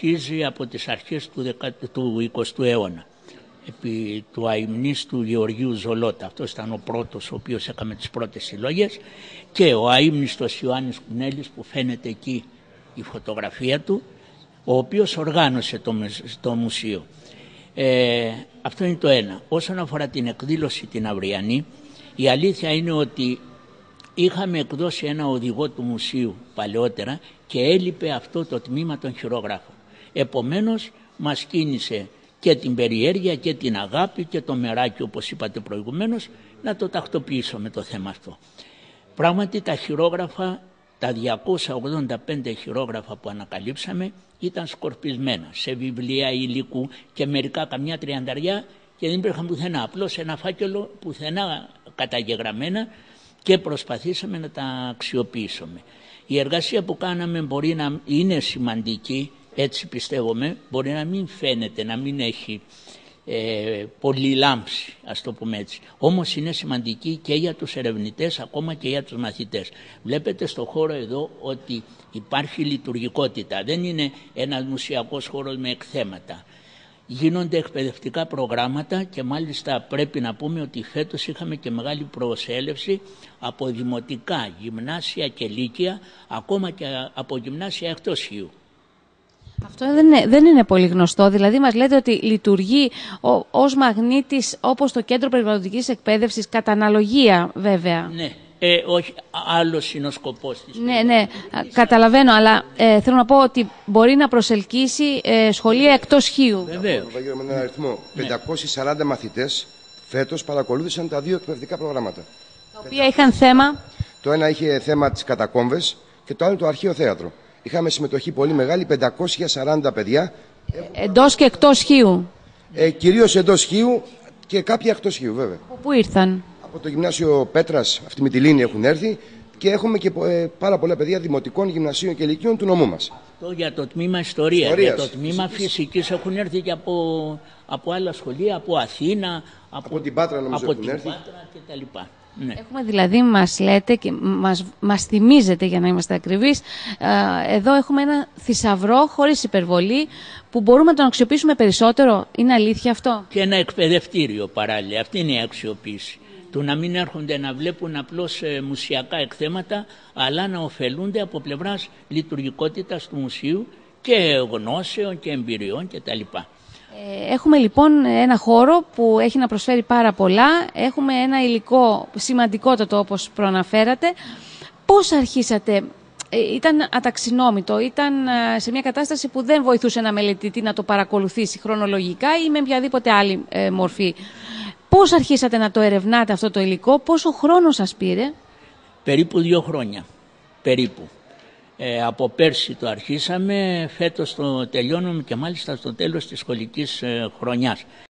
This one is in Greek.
αρχίζει από τις αρχές του 20ου αιώνα. Επί του αειμνίστου Γεωργίου Ζολότα. Αυτός ήταν ο πρώτος ο οποίος έκαμε τις πρώτες συλλογές, και ο αείμνηστος Ιωάννης Κουνέλης, που φαίνεται εκεί η φωτογραφία του, ο οποίος οργάνωσε το μουσείο. Αυτό είναι το ένα. Όσον αφορά την εκδήλωση την αυριανή, η αλήθεια είναι ότι είχαμε εκδώσει ένα οδηγό του μουσείου παλαιότερα και έλειπε αυτό το τμήμα των χειρογράφων. Επομένως μας κίνησε και την περιέργεια και την αγάπη και το μεράκι, όπως είπατε προηγουμένως, να το τακτοποιήσουμε το θέμα αυτό. Πράγματι τα χειρόγραφα, τα 285 χειρόγραφα που ανακαλύψαμε ήταν σκορπισμένα σε βιβλία υλικού και μερικά καμιά 30 και δεν υπήρχαν πουθενά, απλώς ένα φάκελο πουθενά καταγεγραμμένα, και προσπαθήσαμε να τα αξιοποιήσουμε. Η εργασία που κάναμε μπορεί να είναι σημαντική, έτσι πιστεύουμε, μπορεί να μην φαίνεται, να μην έχει πολύ λάμψη, ας το πούμε έτσι. Όμως είναι σημαντική και για τους ερευνητές, ακόμα και για τους μαθητές. Βλέπετε στο χώρο εδώ ότι υπάρχει λειτουργικότητα. Δεν είναι ένας μουσιακός χώρος με εκθέματα. Γίνονται εκπαιδευτικά προγράμματα και μάλιστα πρέπει να πούμε ότι φέτος είχαμε και μεγάλη προσέλευση από δημοτικά, γυμνάσια και λύκεια, ακόμα και από γυμνάσια εκτός Χίου. Αυτό δεν είναι πολύ γνωστό, δηλαδή μας λέτε ότι λειτουργεί ως μαγνήτης όπως το Κέντρο Περιβαλλοντικής Εκπαίδευσης, κατά αναλογία βέβαια. Ναι, όχι, άλλος είναι ο σκοπός της. Ναι, καταλαβαίνω, αλλά θέλω να πω ότι μπορεί να προσελκύσει σχολεία εκτός Χίου. Βεβαίως. Με έναν αριθμό 540 μαθητές φέτος παρακολούθησαν τα δύο εκπαιδευτικά προγράμματα. Τα οποία είχαν θέμα. Το ένα είχε θέμα τις κατακόμβες και το άλλο το αρχαίο θέατρο. Είχαμε συμμετοχή πολύ μεγάλη, 540 παιδιά. Εντός και εκτός Χίου. Κυρίως εντός Χίου και κάποια εκτός Χίου, βέβαια. Πού ήρθαν? Από το γυμνάσιο Πέτρας, αυτή με τη Λίνη έχουν έρθει, και έχουμε και πάρα πολλά παιδιά δημοτικών, γυμνασίων και λυκείων του νομού μας. Αυτό για το τμήμα ιστορίας. Για το τμήμα φυσικής έχουν έρθει και από άλλα σχολεία, από Αθήνα, από την Πάτρα νομίζω έχουν έρθει. Πάτρα κτλ. Ναι. Έχουμε δηλαδή, μας λέτε και μας θυμίζετε, για να είμαστε ακριβείς, εδώ έχουμε ένα θησαυρό χωρίς υπερβολή που μπορούμε να τον αξιοποιήσουμε περισσότερο. Είναι αλήθεια αυτό? Και ένα εκπαιδευτήριο παράλληλα. Αυτή είναι η αξιοποίηση. Του να μην έρχονται να βλέπουν απλώς μουσιακά εκθέματα, αλλά να ωφελούνται από πλευράς λειτουργικότητας του μουσείου και γνώσεων και εμπειριών κτλ. Έχουμε λοιπόν ένα χώρο που έχει να προσφέρει πάρα πολλά. Έχουμε ένα υλικό σημαντικότατο, όπως προαναφέρατε. Πώς αρχίσατε? Ήταν αταξινόμητο, ήταν σε μια κατάσταση που δεν βοηθούσε ένα μελετητή να το παρακολουθήσει χρονολογικά ή με οποιαδήποτε άλλη μορφή. Πώς αρχίσατε να το ερευνάτε αυτό το υλικό, πόσο χρόνο σας πήρε? Περίπου 2 χρόνια. Περίπου. Από πέρσι το αρχίσαμε, φέτος το τελειώνουμε και μάλιστα στο τέλος της σχολικής χρονιάς.